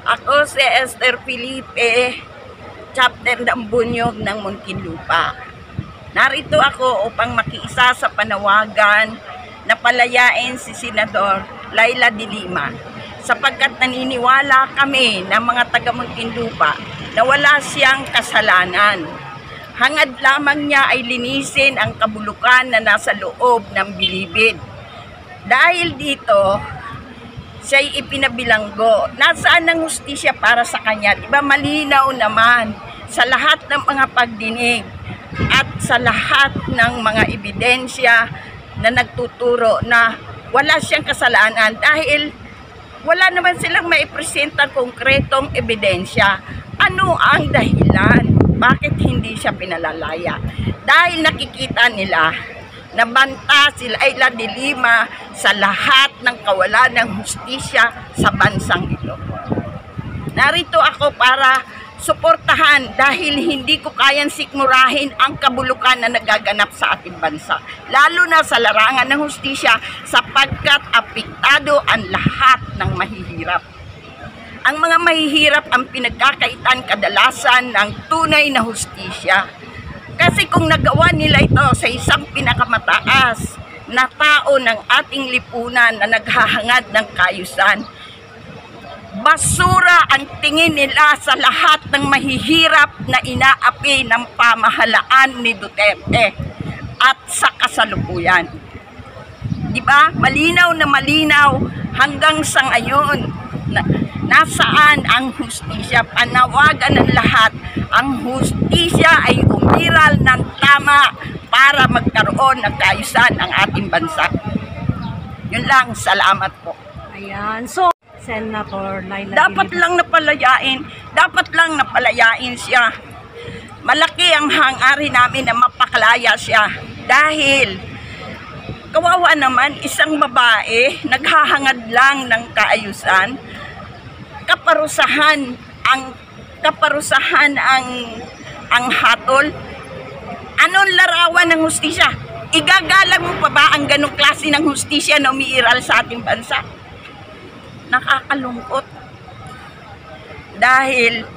Ako si Esther Felipe, Chapter ng Bunyog ng Muntinlupa. Narito ako upang makiisa sa panawagan na palayain si Senador Leila de Lima sapagkat naniniwala kami ng mga taga Muntinlupa na wala siyang kasalanan. Hangad lamang niya ay linisin ang kabulukan na nasa loob ng bilibid. Dahil dito, siya'y ipinabilanggo. Nasaan ang hustisya para sa kanya? Diba malinaw naman sa lahat ng mga pagdinig at sa lahat ng mga ebidensya na nagtuturo na wala siyang kasalanan dahil wala naman silang maipresentang konkretong ebidensya. Ano ang dahilan? Bakit hindi siya pinalalaya? Dahil nakikita nila na banta si Leila de Lima sa lahat ng kawalan ng hustisya sa bansang ito. Narito ako para suportahan dahil hindi ko kayang sikmurahin ang kabulukan na nagaganap sa ating bansa. Lalo na sa larangan ng hustisya sapagkat apektado ang lahat ng mahihirap. Ang mga mahihirap ang pinagkakaitan kadalasan ng tunay na hustisya. Kasi kung nagawa nila ito sa isang pinakamataas na tao ng ating lipunan na naghahangad ng kaayusan, basura ang tingin nila sa lahat ng mahihirap na inaapi ng pamahalaan ni Duterte at sa kasalukuyan. Diba? Malinaw na malinaw hanggang sa ngayon na nasaan ang hustisya. Panawagan ng lahat, ang hustisya ay umiral ng tama para magkaroon ng kaayusan ang ating bansa. Yun lang, salamat po. Ayan, so Senator Leila Dapat lang napalayain siya. Malaki ang hangarin namin na mapakalaya siya dahil kawawa naman isang babae naghahangad lang ng kaayusan. Kaparusahan ang hatol. Anong larawan ng hustisya? Igagalang mo pa ba ang ganong klase ng hustisya na umiiral sa ating bansa? Nakakalungkot. Dahil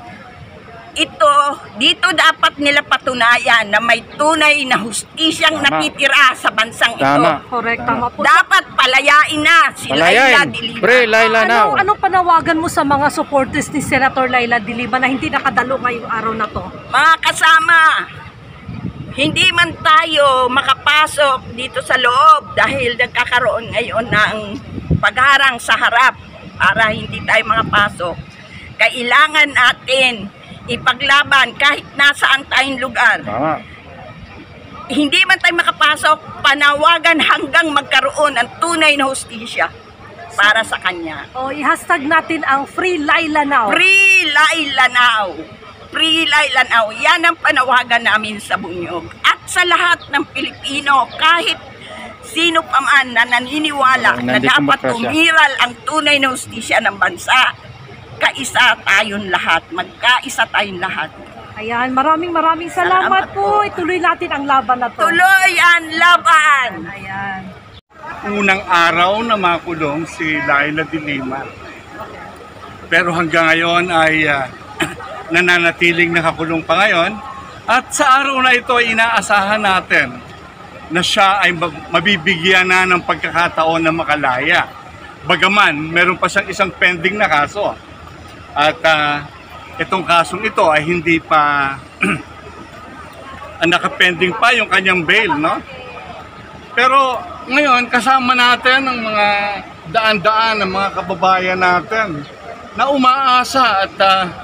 dito dapat nila patunayan na may tunay na hustisyang nakitira sa bansang ito. Correct, tama po. Dapat palayain na si Leila de Lima. Pre, Leila now. Anong panawagan mo sa mga supporters ni Senator Leila de Lima na hindi nakadalo ngayong araw na to? Mga kasama, hindi man tayo makapasok dito sa loob dahil nagkakaroon ngayon ng pagharang sa harap para hindi tayo makapasok. Kailangan natin ipaglaban kahit nasaan tayong lugar. Tama. Hindi man tayo makapasok, panawagan hanggang magkaroon ng tunay na hustisya para sa kanya. O, i-hashtag natin ang Free Leila Now. Free Leila Now. Free Leila Now. Yan ang panawagan namin sa Bunyog. At sa lahat ng Pilipino, kahit sino pa man na naniniwala na dapat umiral ang tunay na hustisya ng bansa, kaisa tayong lahat. Magkaisa tayong lahat. Ayan, maraming salamat po. Ituloy natin ang laban na to. Tuloy ang laban! Ayan. Unang araw na makulong si Leila de Lima. Pero hanggang ngayon ay nananatiling nakakulong pa ngayon. At sa araw na ito ay inaasahan natin na siya ay mabibigyan na ng pagkakataon na makalaya. Bagaman, meron pa siyang isang pending na kaso. At itong kasong ito ay hindi pa nakapending pa yung kanyang bail, no? Pero ngayon, kasama natin ang mga daan-daan ng mga kababayan natin na umaasa at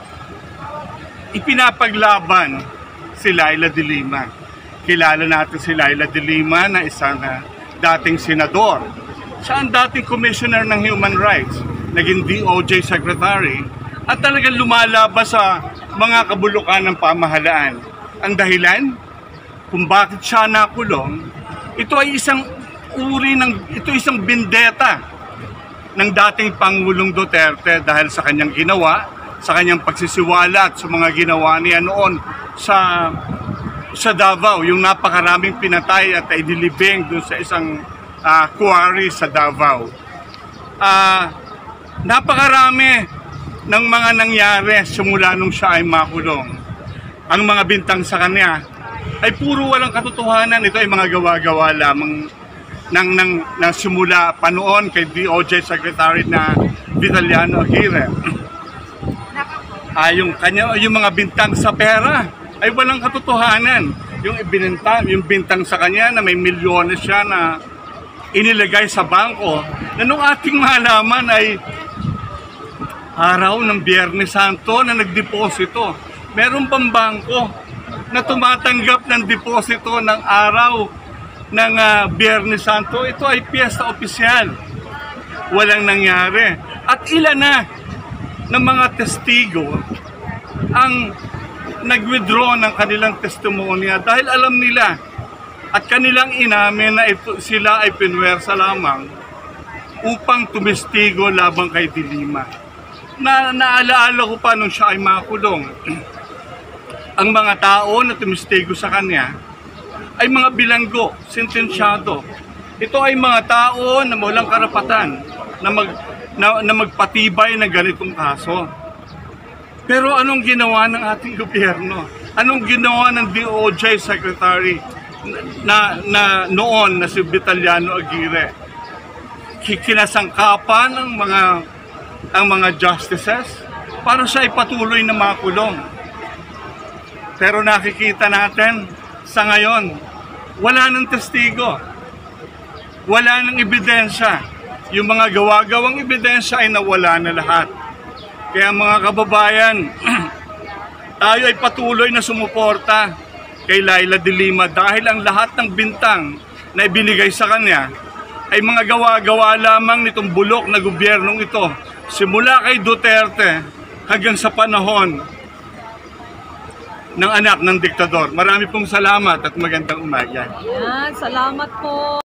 ipinapaglaban si Leila de Lima. Kilala natin si Leila de Lima na isang dating senador. Siya ang dating commissioner ng human rights, naging DOJ secretary, at talagang lumalabas sa mga kabulukan ng pamahalaan. Ang dahilan kung bakit siya nakulong, ito ay isang isang bendeta ng dating Pangulong Duterte dahil sa kanyang ginawa, sa kanyang pagsisiwalat sa mga ginawa niya noon sa Davao, yung napakaraming pinatay at idilibing doon sa isang quarry sa Davao. Napakarami ng mga nangyari simula nung siya ay makulong. Ang mga bintang sa kanya ay puro walang katotohanan. Ito ay mga gawa-gawa lamang ng simula pa noon kay DOJ Secretary na Vitaliano Aguirre. Yung mga bintang sa pera ay walang katotohanan. Yung bintang sa kanya na may milyones siya na inilagay sa bangko, na nung ating malaman ay araw ng Biyernes Santo na nagdeposito. Meron pang bangko na tumatanggap ng deposito ng araw ng Biyernes Santo. Ito ay piyesta opisyal. Walang nangyari. At ilan na ng mga testigo ang nag-withdraw ng kanilang testimonya dahil alam nila at kanilang inamin na sila ay pinwersa lamang upang tumestigo labang kay De Lima. Naalaala ko pa nung siya ay makulong. Ang mga tao na tumestigo sa kanya ay mga bilanggo, sentensyado. Ito ay mga tao na walang karapatan na magpatibay ng ganitong kaso. Pero anong ginawa ng ating gobyerno? Anong ginawa ng DOJ Secretary na noon na si Vitaliano Aguirre? Kinasangkapan ang mga justices para siya ay patuloy na makulong. Pero nakikita natin sa ngayon, wala ng testigo, wala ng ebidensya. Yung mga gawa-gawang ebidensya ay nawala na lahat. Kaya mga kababayan, tayo ay patuloy na sumuporta kay Leila De Lima dahil ang lahat ng bintang na ibinigay sa kanya ay mga gawa-gawa lamang nitong bulok na gobyernong ito. Simula kay Duterte hanggang sa panahon ng anak ng diktador. Marami pong salamat at magandang umaga. Yan, salamat po.